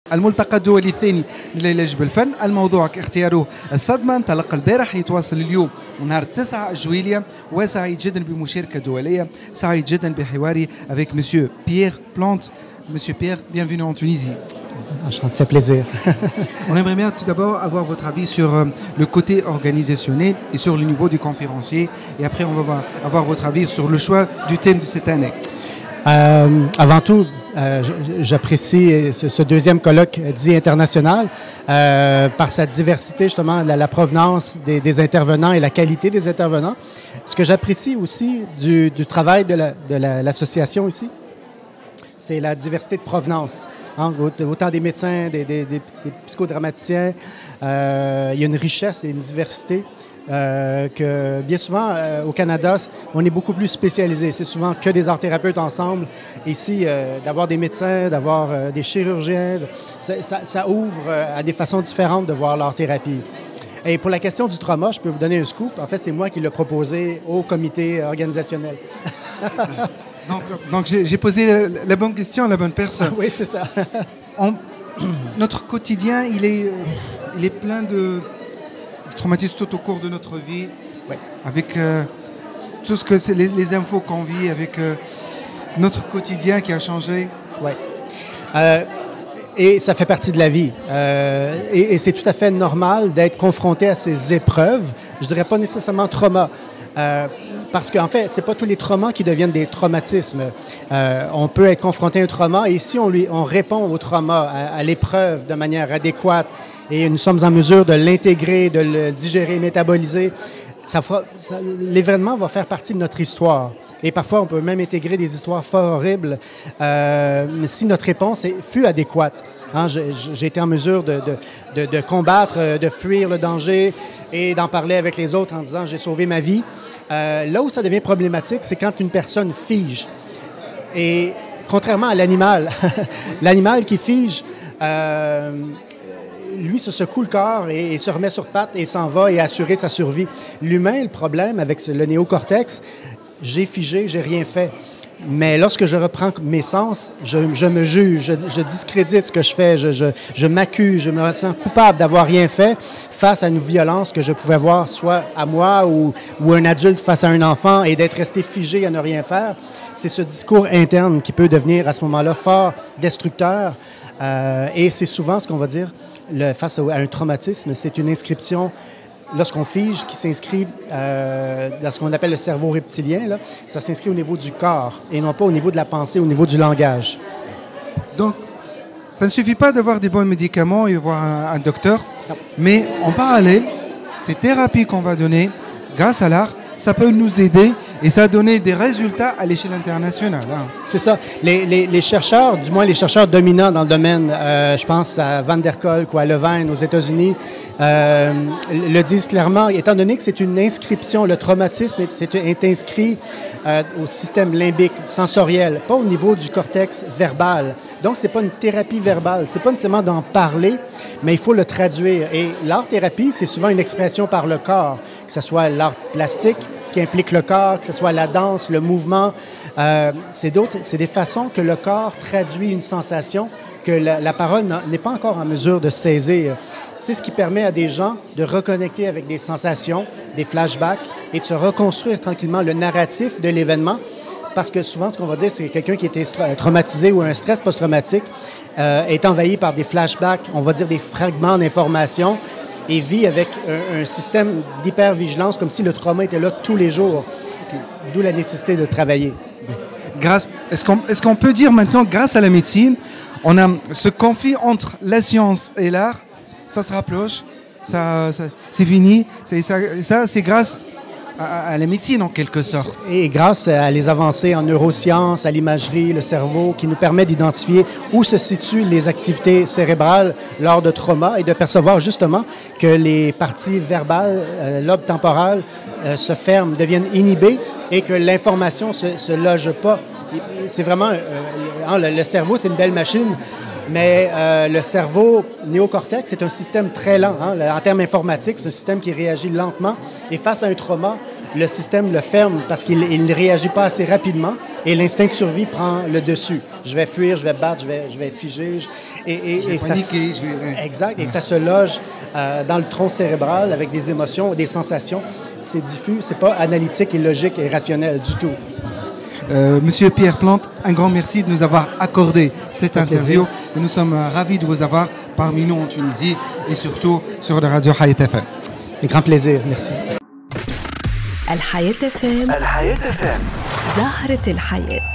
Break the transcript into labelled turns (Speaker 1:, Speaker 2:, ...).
Speaker 1: الملتقى الدولي الثاني للعلاج بالفن. الموضوع اختياره الصدمة انطلق البارح يتواصل اليوم ونهار 9 جويلية، وسعيد جدا بمشاركة دولية، سعيد جدا بحواري avec Monsieur Pierre Plante. Monsieur Pierre, bienvenue en Tunisie.
Speaker 2: Ça me fait plaisir.
Speaker 1: On aimerait bien tout d'abord avoir votre avis sur le côté organisationnel et sur le niveau du conférencier. Et après, on va avoir votre avis sur le choix du thème de cette année.
Speaker 2: Avant tout, j'apprécie ce deuxième colloque dit international par sa diversité, justement, la provenance des intervenants et la qualité des intervenants. Ce que j'apprécie aussi du travail de l'association ici, c'est la diversité de provenance. Hein, autant des médecins, des psychodramaticiens, il y a une richesse et une diversité que bien souvent au Canada, on est beaucoup plus spécialisé. C'est souvent que des art-thérapeutes ensemble. Ici, d'avoir des médecins, d'avoir des chirurgiens, ça ouvre à des façons différentes de voir l'art-thérapie. Et pour la question du trauma, je peux vous donner un scoop. En fait, c'est moi qui l'ai proposé au comité organisationnel.
Speaker 1: Donc j'ai posé la bonne question à la bonne personne.
Speaker 2: Oui, c'est ça.
Speaker 1: Notre quotidien, il est plein de traumatismes tout au cours de notre vie,
Speaker 2: oui.
Speaker 1: Avec tout ce que c'est les infos qu'on vit, avec notre quotidien qui a changé.
Speaker 2: Oui. Et ça fait partie de la vie. Et c'est tout à fait normal d'être confronté à ces épreuves. Je dirais pas nécessairement trauma. Parce qu'en fait, ce n'est pas tous les traumas qui deviennent des traumatismes. On peut être confronté à un trauma et si on répond au trauma, à l'épreuve de manière adéquate et nous sommes en mesure de l'intégrer, de le digérer, métaboliser, l'événement va faire partie de notre histoire. Et parfois, on peut même intégrer des histoires fort horribles si notre réponse fut adéquate. Hein, j'ai été en mesure de combattre, de fuir le danger et d'en parler avec les autres en disant « j'ai sauvé ma vie ». Là où ça devient problématique, c'est quand une personne fige. Et contrairement à l'animal, l'animal qui fige, lui se secoue le corps et se remet sur pattes et s'en va et assurer sa survie. L'humain, le problème avec le néocortex, j'ai figé, j'ai rien fait. Mais lorsque je reprends mes sens, je me juge, je discrédite ce que je fais, je m'accuse, je me sens coupable d'avoir rien fait face à une violence que je pouvais voir soit à moi ou un adulte face à un enfant et d'être resté figé à ne rien faire. C'est ce discours interne qui peut devenir à ce moment-là fort destructeur et c'est souvent ce qu'on va dire face à un traumatisme, c'est une inscription. Lorsqu'on fige, qui s'inscrit dans ce qu'on appelle le cerveau reptilien, là, ça s'inscrit au niveau du corps et non pas au niveau de la pensée, au niveau du langage.
Speaker 1: Donc, ça ne suffit pas d'avoir des bons médicaments et voir un docteur, non. Mais en parallèle, ces thérapies qu'on va donner, grâce à l'art, ça peut nous aider et ça a donné des résultats à l'échelle internationale. Hein.
Speaker 2: C'est ça. Les chercheurs, du moins les chercheurs dominants dans le domaine, je pense à Van der Kolk ou à Levine aux États-Unis, le disent clairement, étant donné que c'est une inscription, le traumatisme est inscrit au système limbique, sensoriel, pas au niveau du cortex verbal. Donc, ce n'est pas une thérapie verbale, ce n'est pas nécessairement d'en parler, mais il faut le traduire. Et l'art-thérapie, c'est souvent une expression par le corps, que ce soit l'art plastique qui implique le corps, que ce soit la danse, le mouvement. C'est des façons que le corps traduit une sensation que la parole n'est pas encore en mesure de saisir. C'est ce qui permet à des gens de reconnecter avec des sensations, des flashbacks et de se reconstruire tranquillement le narratif de l'événement. Parce que souvent, ce qu'on va dire, c'est que quelqu'un qui était traumatisé ou un stress post-traumatique est envahi par des flashbacks, on va dire des fragments d'informations et vit avec un système d'hypervigilance comme si le trauma était là tous les jours. D'où la nécessité de travailler.
Speaker 1: Est-ce qu'on peut dire maintenant, grâce à la médecine, on a ce conflit entre la science et l'art, ça se rapproche, c'est fini, ça c'est grâce à la médecine en quelque sorte.
Speaker 2: Et grâce à les avancées en neurosciences, à l'imagerie, le cerveau, qui nous permet d'identifier où se situent les activités cérébrales lors de trauma et de percevoir justement que les parties verbales, lobe temporal, se ferment, deviennent inhibées et que l'information ne se loge pas. C'est vraiment... le cerveau, c'est une belle machine, mais le cerveau néocortex, c'est un système très lent. Hein? En termes informatiques, c'est un système qui réagit lentement. Et face à un trauma, le système le ferme parce qu'il ne réagit pas assez rapidement et l'instinct de survie prend le dessus. je vais fuir, je vais battre, je vais figer.
Speaker 1: Je vais paniquer,
Speaker 2: Exact. Et ça se loge dans le tronc cérébral avec des émotions, des sensations. C'est diffus, c'est pas analytique et logique et rationnel du tout.
Speaker 1: Monsieur Pierre Plante, un grand merci de nous avoir accordé cette interview. Et nous sommes ravis de vous avoir parmi nous en Tunisie et surtout sur la radio Hayat FM.
Speaker 2: Avec grand plaisir, merci.
Speaker 3: الحياة FM زهرة الحياة.